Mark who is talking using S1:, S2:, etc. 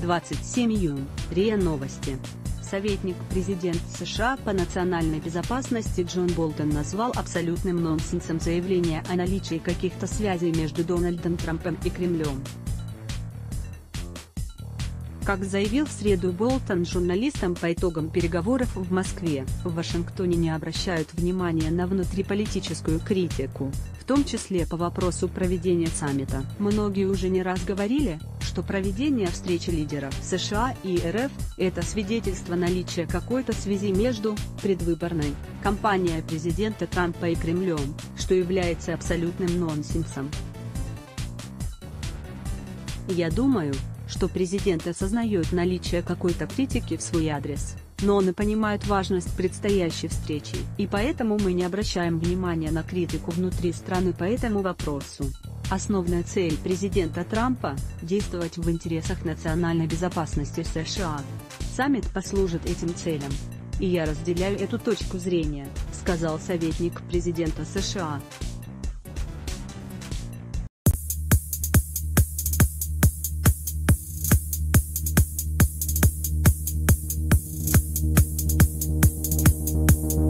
S1: 27 июня, РИА Новости. Советник президента США по национальной безопасности Джон Болтон назвал абсолютным нонсенсом заявление о наличии каких-то связей между Дональдом Трампом и Кремлем. Как заявил в среду Болтон журналистам по итогам переговоров в Москве, в Вашингтоне не обращают внимания на внутриполитическую критику, в том числе по вопросу проведения саммита. Многие уже не раз говорили, что проведение встречи лидеров США и РФ – это свидетельство наличия какой-то связи между предвыборной кампанией президента Трампа и Кремлем, что является абсолютным нонсенсом. Я думаю, что президент осознает наличие какой-то критики в свой адрес, но он и понимает важность предстоящей встречи, и поэтому мы не обращаем внимания на критику внутри страны по этому вопросу. Основная цель президента Трампа – действовать в интересах национальной безопасности США. Саммит послужит этим целям. И я разделяю эту точку зрения, сказал советник президента США.